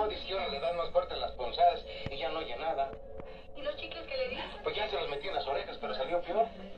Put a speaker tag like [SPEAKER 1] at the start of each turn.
[SPEAKER 1] dice que ahora le dan más fuerte las punzadas y ya no oye nada.
[SPEAKER 2] ¿Y los chicles que le di?
[SPEAKER 1] Pues ya se los metí en las orejas, pero salió peor.